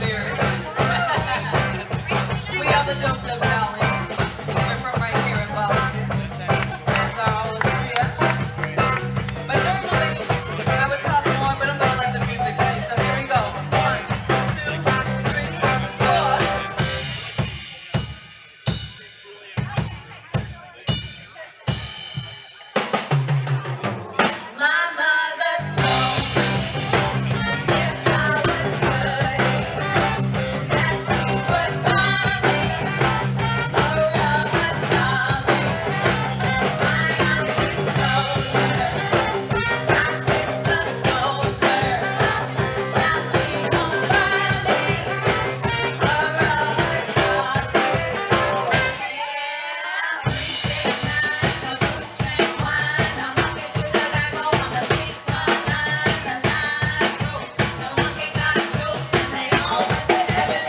spirit. We are the Doped Up Dollies. We're from right here in Boston. That's our Olivia. But normally, I would talk more, but I'm going to let the music say. So here we go. 1, 2, 3, 4. My mother told me if I was good, that she would buy me a rubber dolly. My auntie told her I fixed the soldier. Now she gon' buy me a rubber dolly. Yeah, 369, a two-string wine. I'm walking to the back on the beat line. The line broke, the monkey got choked, and they all went to heaven.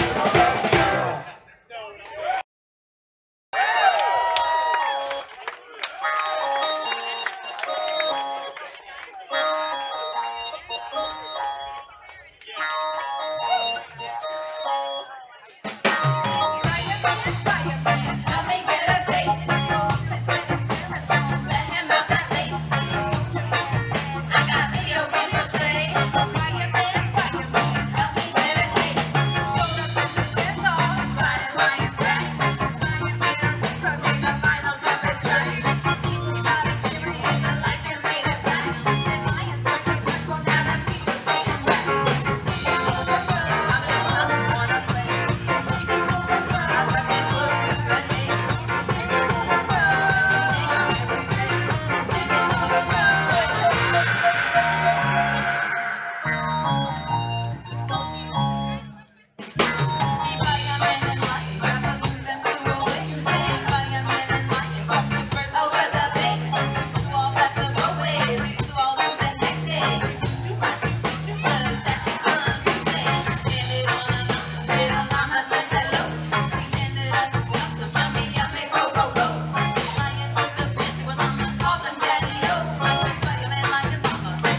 Fireman, help me get a date. Don't let him out that late. I got video games to play. So fireman, help me get a date. Showed up to the dance hall, riding Lion's back. Fireman, from the final jump is track. People started cheering and the lights and made it black. And Lion's back, they first won't have them teachers making raps. I'm the ones who wanna play. I left my clothes with my name. She's over the world, every day. She's over the Fireman and Lion, grandpa threw them two away. Saying Fireman and Lion, got the bird over the bay. You all got the boat ways, you all move the next day. Too much, that's the song to say. Handed on a note, little mama said hello. She handed us some yummy, yummy go-go-go. Lion took the fancy when mama called him daddy-o. Fireman, Lion, mama, what?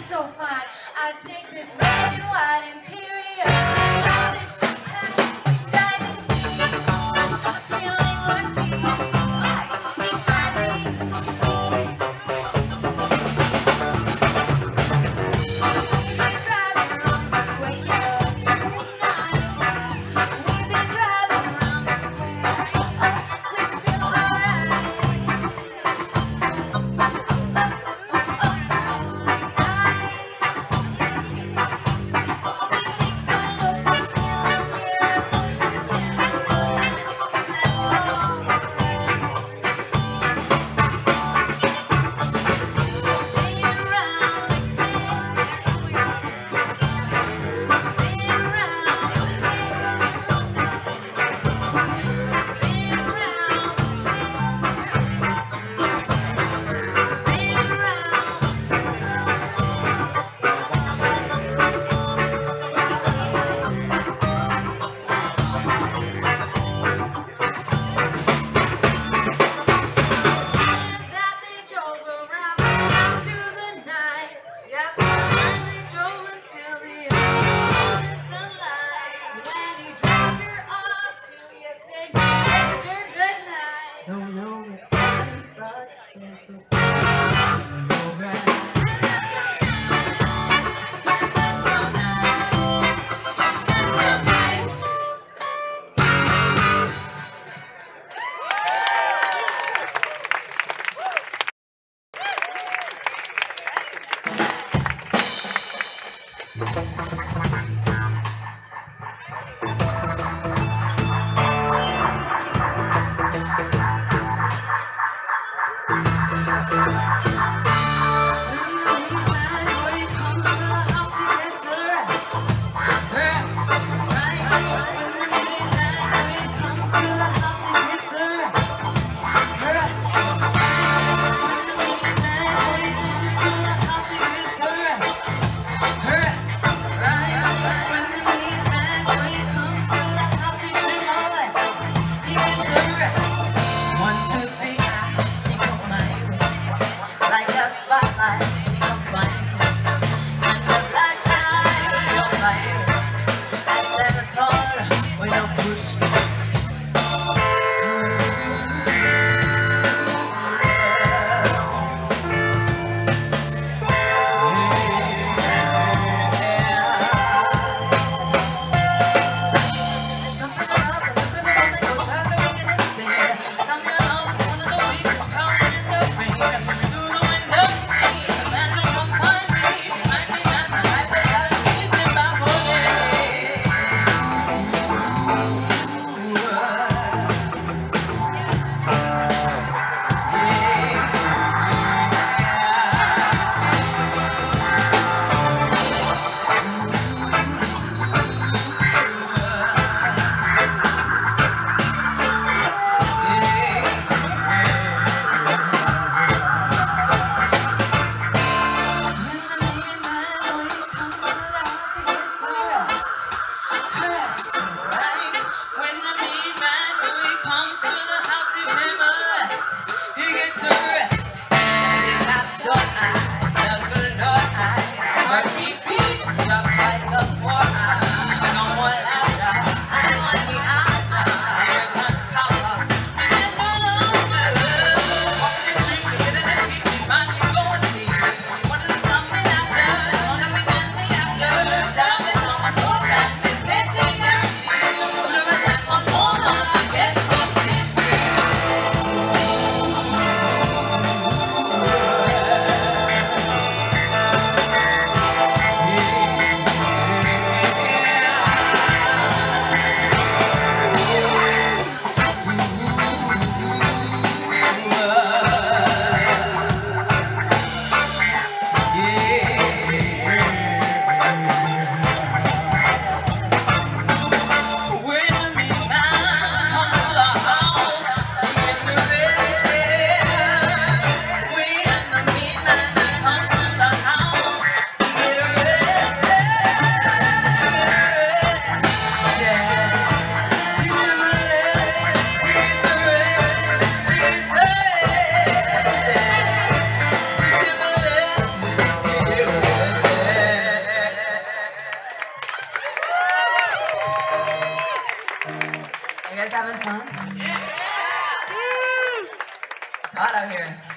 so fine. I dig this red and white interior. All this shit is driving me. Feeling lucky. He's driving. We've been driving around this way tonight. We've been driving around this way. We feel alright. Right.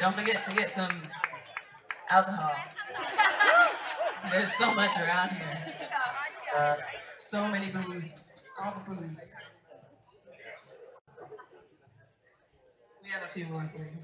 Don't forget to get some alcohol. There's so much around here. So many booze. All the booze. We have a few more for you.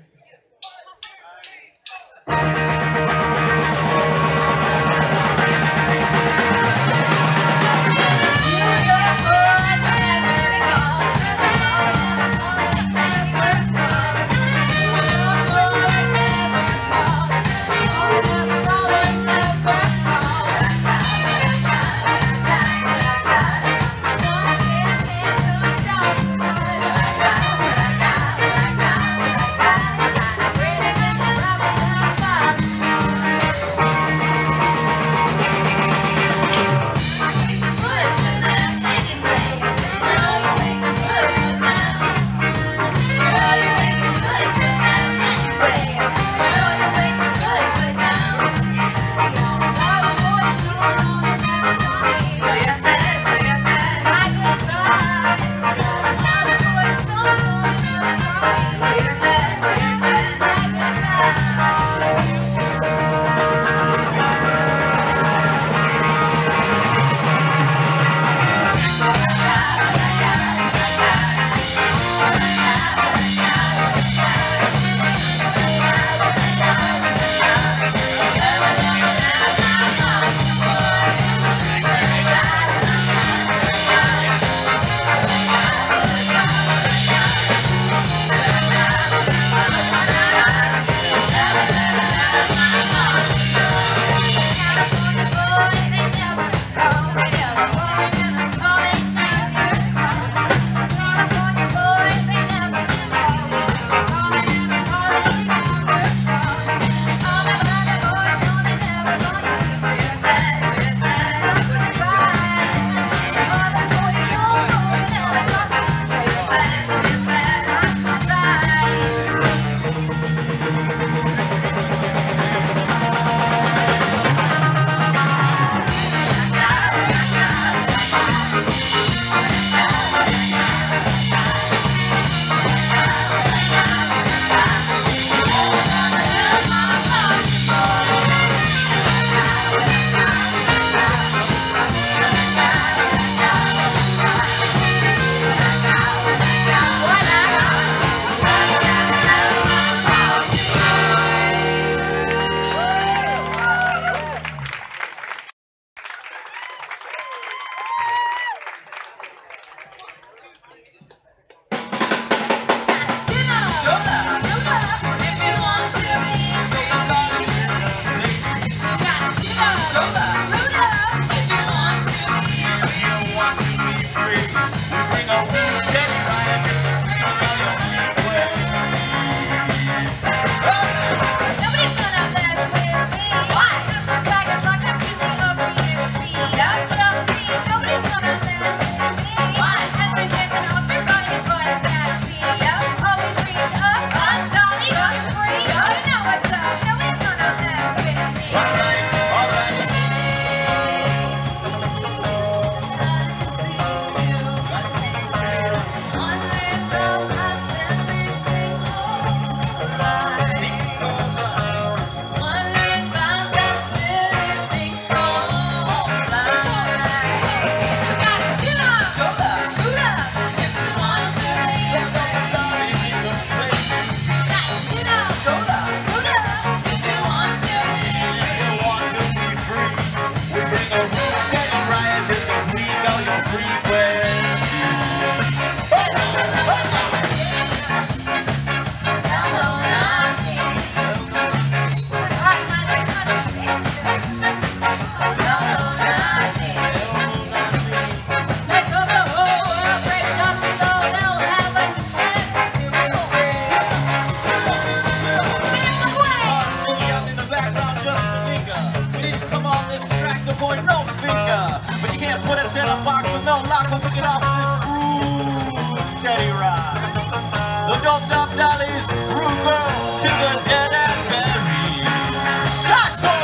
Dollies, rude girl to the dead and buried. That's all.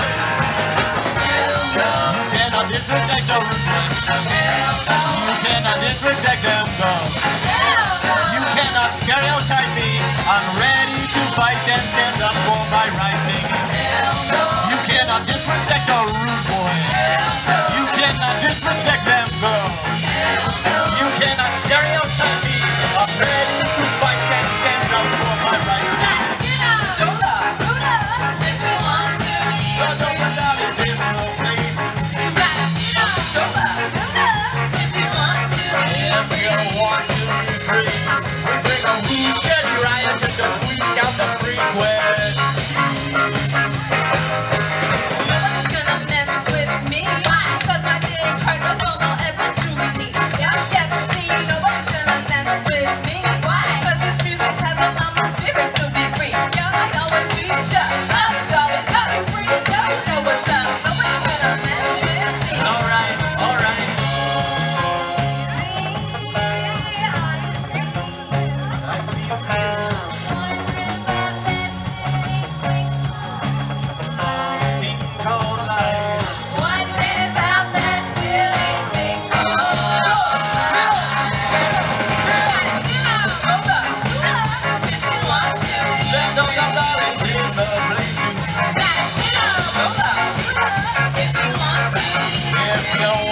You cannot disrespect the rude girl. You cannot disrespect them girls. You cannot stereotype me. I'm ready to fight and stand up for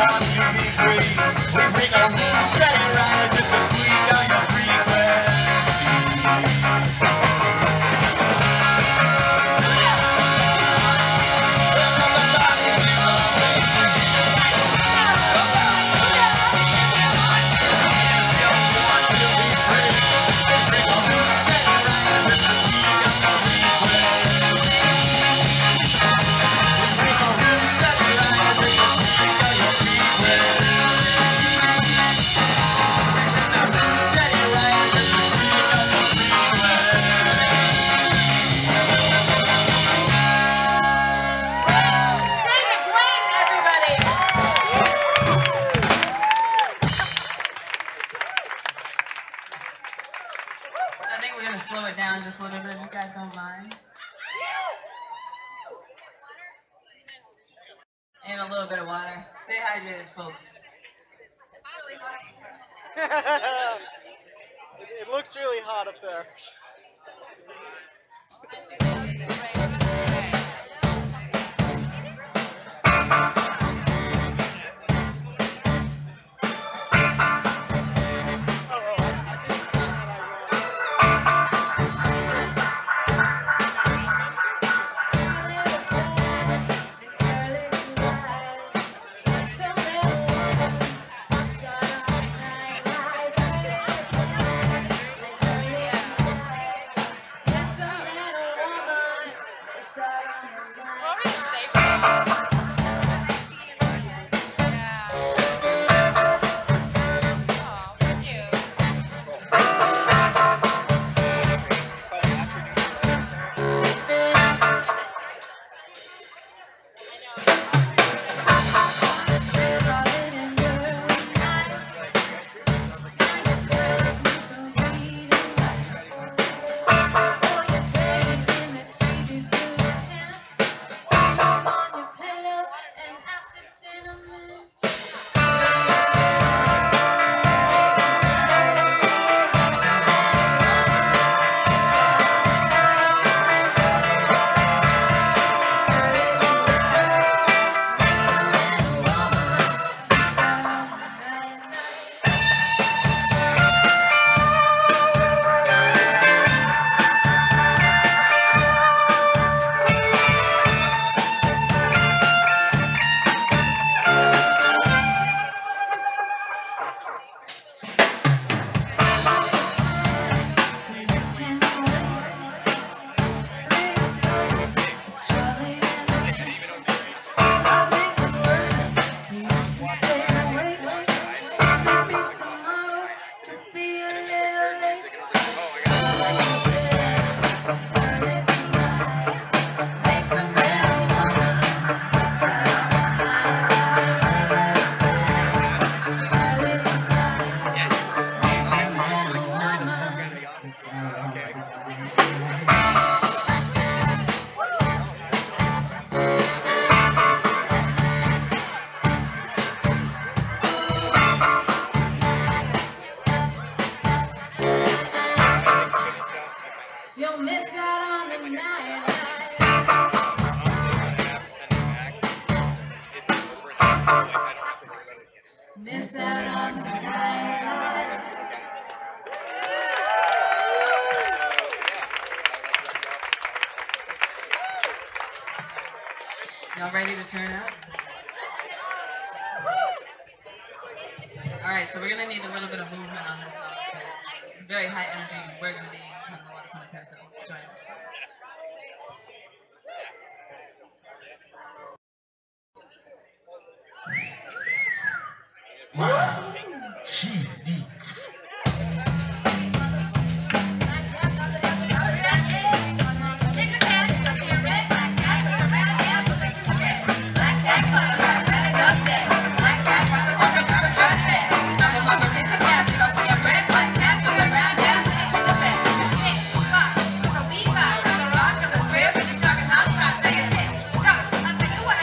want to be free. We bring our rules steady right just to squeeze down your frequency. Slow it down just a little bit if you guys don't mind. And a little bit of water. Stay hydrated, folks. It looks really hot up there. Miss out on the highlights. Y'all ready to turn up? All right, so we're gonna need a little bit of movement on this song. It's very high energy. We're gonna be having a lot of fun up here, so join us. Wow, she's neat.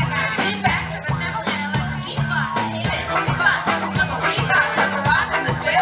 This way.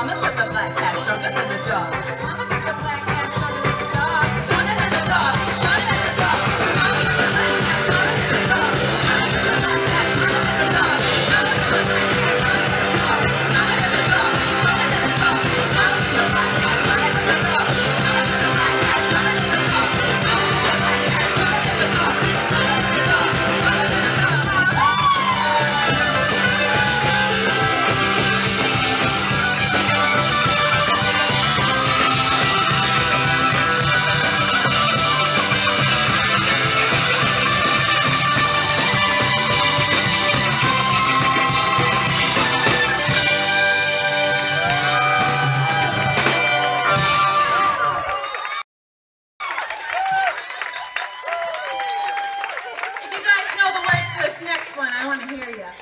Mama says the black cat's stronger than the dog. Mama says the black cat's stronger than the dog. Stronger than the dog. Stronger than the dog. Mama says the black cat's stronger than the dog. Mama says the black cat's stronger than the dog. Mama says the black cat's stronger than the dog. Stronger than the dog. Stronger than the dog. Mama says the black cat's stronger than the dog. Mama says the black cat's stronger than the dog. Mama says the black cat's stronger than the dog. Stronger than the dog. Stronger than the dog. If you guys know the words to this next one, I want to hear you.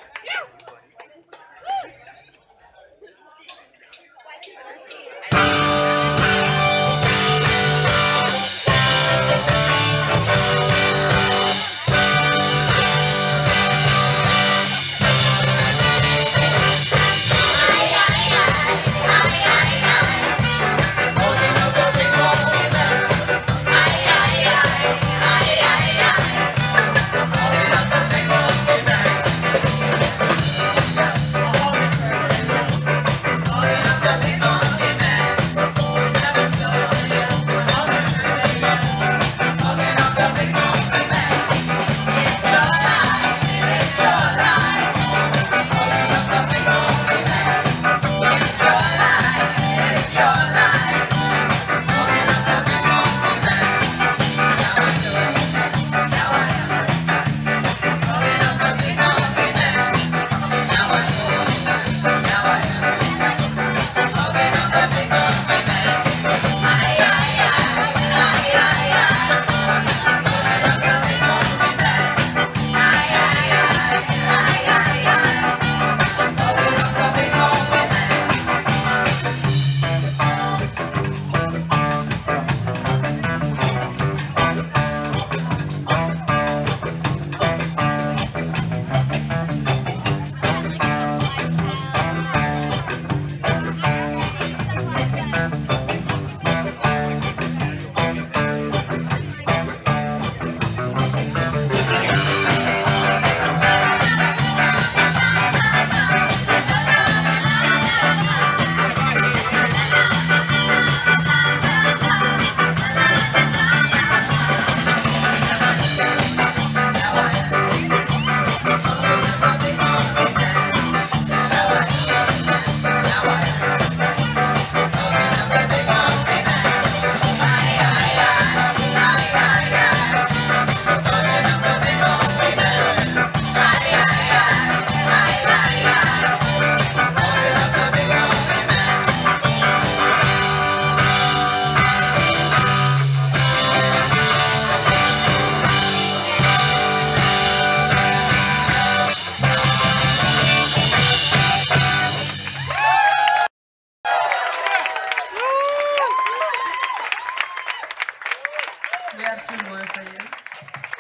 We have two more for you.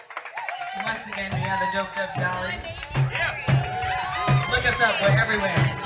Once again, we have the Doped Up Dollies. Look us up, we're everywhere.